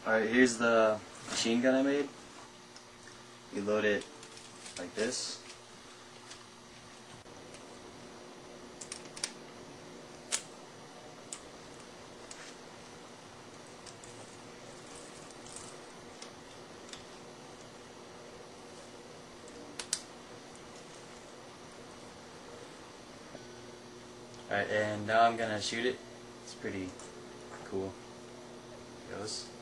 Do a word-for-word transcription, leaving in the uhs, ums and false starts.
Alright, here's the machine gun I made. You load it like this. Alright, and now I'm gonna shoot it. It's pretty cool. It goes.